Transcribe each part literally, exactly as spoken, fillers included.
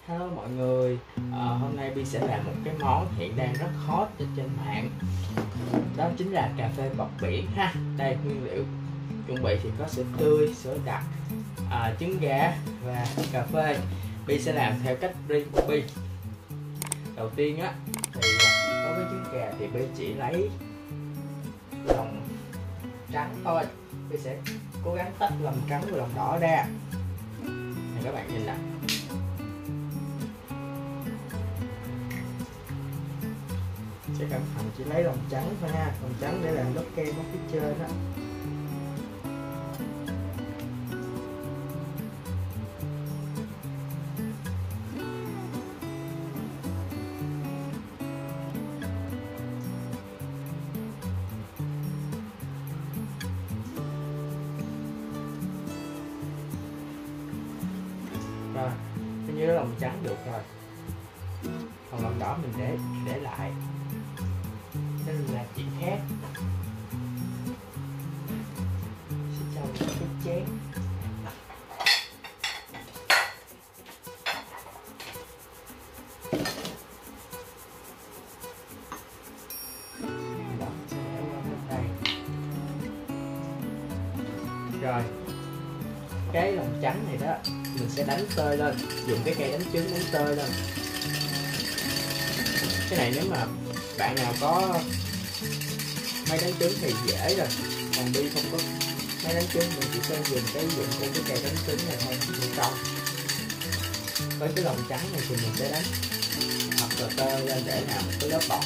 Hello mọi người, à, hôm nay Bi sẽ làm một cái món hiện đang rất hot ở trên mạng. Đó chính là cà phê bọt biển ha. Đây nguyên liệu chuẩn bị thì có sữa tươi, sữa đặc, à, trứng gà và cà phê. Bi sẽ làm theo cách riêng của Bi. Đầu tiên á thì đối với trứng gà thì Bi chỉ lấy lòng trắng thôi. Bi sẽ cố gắng tách lòng trắng và lòng đỏ ra. Này các bạn nhìn nè. Sẽ cẩn thận chỉ lấy lòng trắng thôi ha, lòng trắng để làm lớp kem ở phía trên đó. Rồi, hình như lòng trắng được rồi, còn lòng đỏ mình để để lại. Đây là chuyện khác. Sẽ cho một cái chén. Đó, sẽ để qua bên đây. Rồi, cái lòng trắng này đó mình sẽ đánh tơi lên, dùng cái cây đánh trứng đánh tơi lên. Cái này nếu mà bạn nào có máy đánh trứng thì dễ rồi, còn Bi không có máy đánh trứng mình chỉ cần dùng cái dụng cụ cái cây đánh trứng này thôi, thủ công. Với cái lòng trắng này thì mình sẽ đánh hoặc là tơ lên để làm một cái lớp bọt.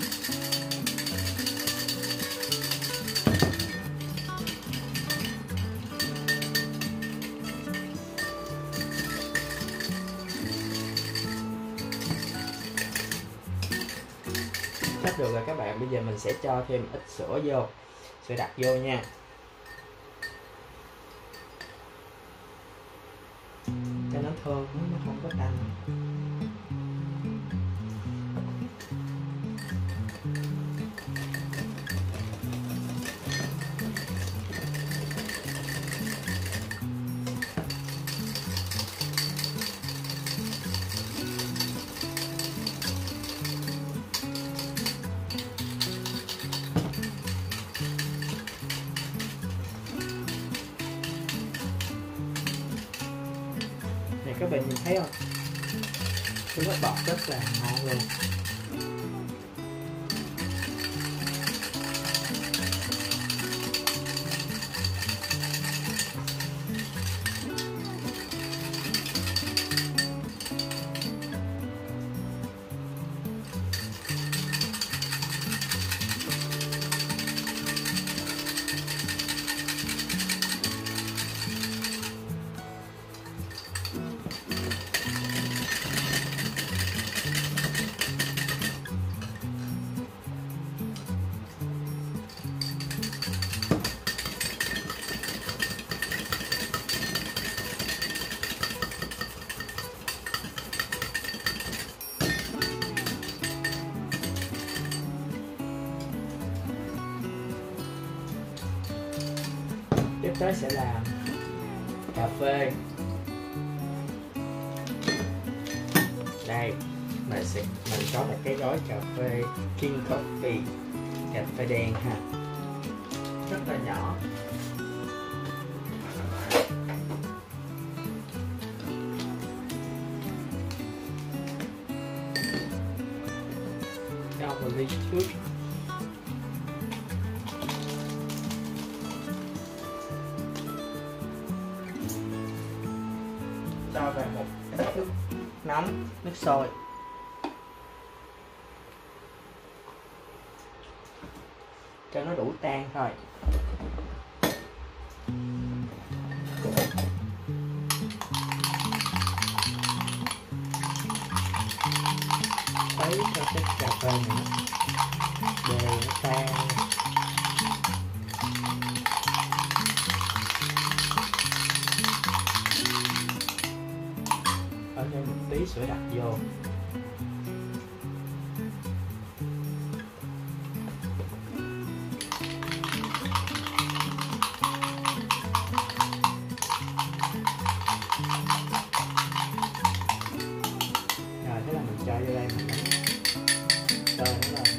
Sắp được rồi các bạn, bây giờ mình sẽ cho thêm ít sữa vô, sữa đặc vô nha. Cho nó thơm, nó không có tanh. Này các bạn nhìn thấy không? Cái lớp bọt rất là ngon luôn. Tiếp tới sẽ làm cà phê. Đây, mình sẽ mình có một cái gói cà phê King Coffee, cà phê đen ha, rất là nhỏ. Cho vào ly trước. Cho vào một nước nóng, nước sôi. Cho nó đủ tan thôi. Khuấy cho cái cà phê này đều nó tan. Ở thêm một tí sữa đặc vô. cho vô đây mình đánh tơ nó lên.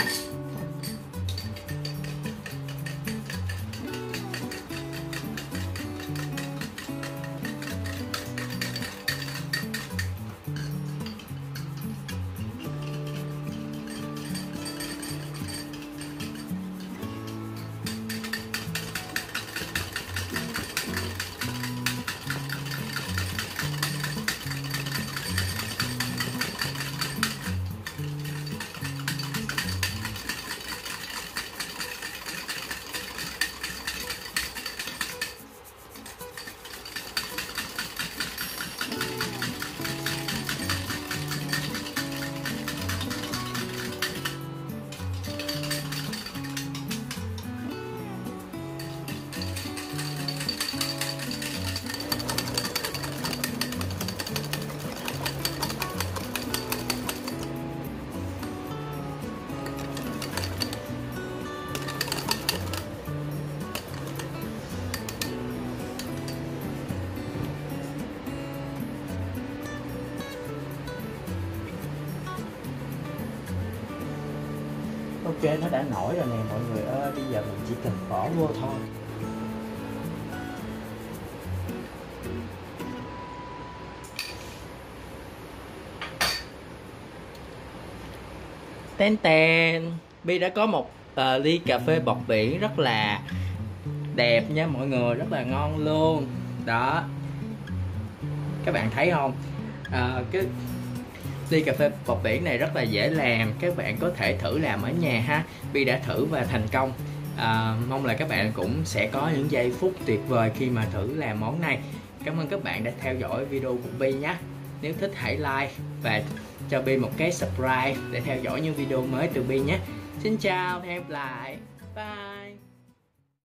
Ok, nó đã nổi rồi nè mọi người ơi, bây giờ mình chỉ cần bỏ vô thôi. Ten ten, Bi đã có một uh, ly cà phê bọt biển rất là đẹp nha mọi người, rất là ngon luôn. Đó, các bạn thấy không? Uh, cái ly cà phê bọt biển này rất là dễ làm, các bạn có thể thử làm ở nhà ha. Bi đã thử và thành công. À, mong là các bạn cũng sẽ có những giây phút tuyệt vời khi mà thử làm món này. Cảm ơn các bạn đã theo dõi video của Bi nhé. Nếu thích hãy like và cho Bi một cái subscribe để theo dõi những video mới từ Bi nhé. Xin chào, hẹn gặp lại, bye.